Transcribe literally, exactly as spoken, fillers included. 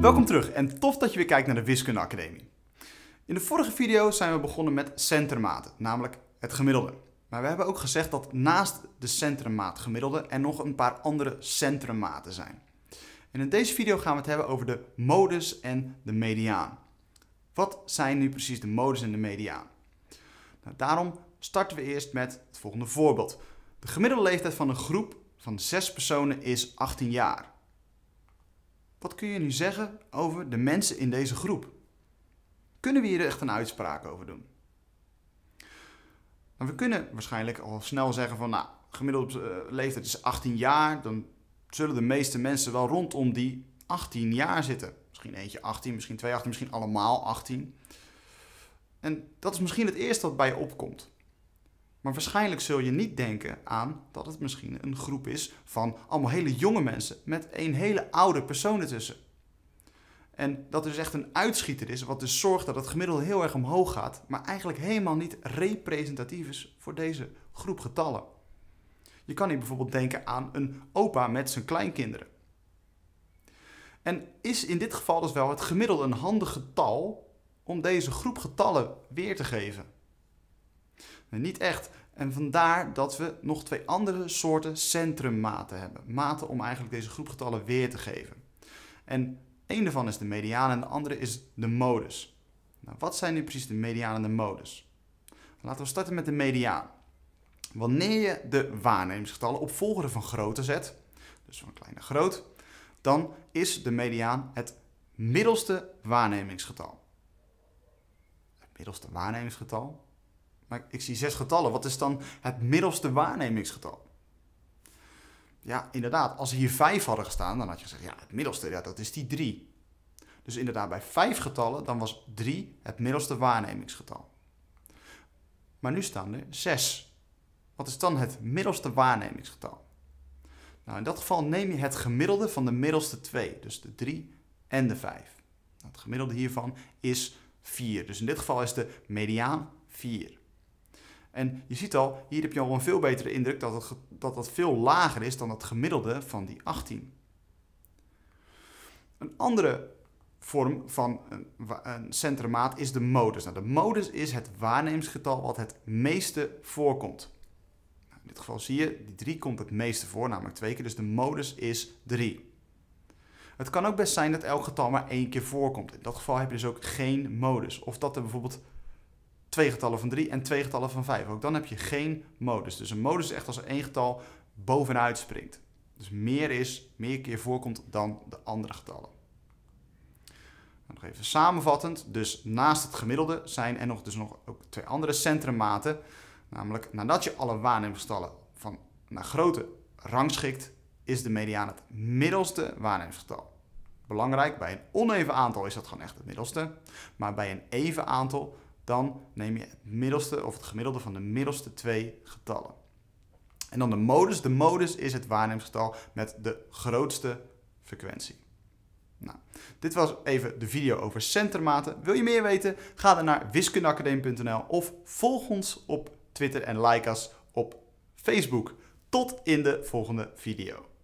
Welkom terug en tof dat je weer kijkt naar de Wiskunde Academie. In de vorige video zijn we begonnen met centrummaten, namelijk het gemiddelde. Maar we hebben ook gezegd dat naast de centrummaat gemiddelde er nog een paar andere centrummaten zijn. En in deze video gaan we het hebben over de modus en de mediaan. Wat zijn nu precies de modus en de mediaan? Nou, daarom starten we eerst met het volgende voorbeeld. De gemiddelde leeftijd van een groep van zes personen is achttien jaar. Wat kun je nu zeggen over de mensen in deze groep? Kunnen we hier echt een uitspraak over doen? Nou, we kunnen waarschijnlijk al snel zeggen van, nou, gemiddelde leeftijd is achttien jaar. Dan zullen de meeste mensen wel rondom die achttien jaar zitten. Misschien eentje achttien, misschien twee achttien, misschien allemaal achttien. En dat is misschien het eerste wat bij je opkomt. Maar waarschijnlijk zul je niet denken aan dat het misschien een groep is van allemaal hele jonge mensen met een hele oude persoon ertussen. En dat dus echt een uitschieter is, wat dus zorgt dat het gemiddelde heel erg omhoog gaat, maar eigenlijk helemaal niet representatief is voor deze groep getallen. Je kan hier bijvoorbeeld denken aan een opa met zijn kleinkinderen. En is in dit geval dus wel het gemiddelde een handig getal om deze groep getallen weer te geven? Niet echt. En vandaar dat we nog twee andere soorten centrummaten hebben. Maten om eigenlijk deze groepgetallen weer te geven. En één daarvan is de mediaan en de andere is de modus. Nou, wat zijn nu precies de mediaan en de modus? Laten we starten met de mediaan. Wanneer je de waarnemingsgetallen op volgorde van grootte zet, dus van klein naar groot, dan is de mediaan het middelste waarnemingsgetal. Het middelste waarnemingsgetal? Maar ik zie zes getallen. Wat is dan het middelste waarnemingsgetal? Ja, inderdaad. Als er hier vijf hadden gestaan, dan had je gezegd, ja, het middelste, ja, dat is die drie. Dus inderdaad, bij vijf getallen, dan was drie het middelste waarnemingsgetal. Maar nu staan er zes. Wat is dan het middelste waarnemingsgetal? Nou, in dat geval neem je het gemiddelde van de middelste twee. Dus de drie en de vijf. Nou, het gemiddelde hiervan is vier. Dus in dit geval is de mediaan vier. En je ziet al, hier heb je al een veel betere indruk dat het, dat dat veel lager is dan het gemiddelde van die achttien. Een andere vorm van een, een centrummaat is de modus. Nou, de modus is het waarnemingsgetal wat het meeste voorkomt. Nou, in dit geval zie je, die drie komt het meeste voor, namelijk twee keer, dus de modus is drie. Het kan ook best zijn dat elk getal maar één keer voorkomt. In dat geval heb je dus ook geen modus. Of dat er bijvoorbeeld twee getallen van drie en twee getallen van vijf. Ook dan heb je geen modus. Dus een modus is echt als er één getal bovenuit springt. Dus meer is, meer keer voorkomt dan de andere getallen. Nog even samenvattend. Dus naast het gemiddelde zijn er nog, dus nog ook twee andere centrummaten. Namelijk, nadat je alle waarnemingsgetallen van naar grootte rangschikt, is de mediaan het middelste waarnemingsgetal. Belangrijk, bij een oneven aantal is dat gewoon echt het middelste. Maar bij een even aantal, dan neem je het middelste of het gemiddelde van de middelste twee getallen. En dan de modus. De modus is het waarnemingsgetal met de grootste frequentie. Nou, dit was even de video over centrummaten. Wil je meer weten? Ga dan naar wiskundeacademie punt n l of volg ons op Twitter en like ons op Facebook. Tot in de volgende video.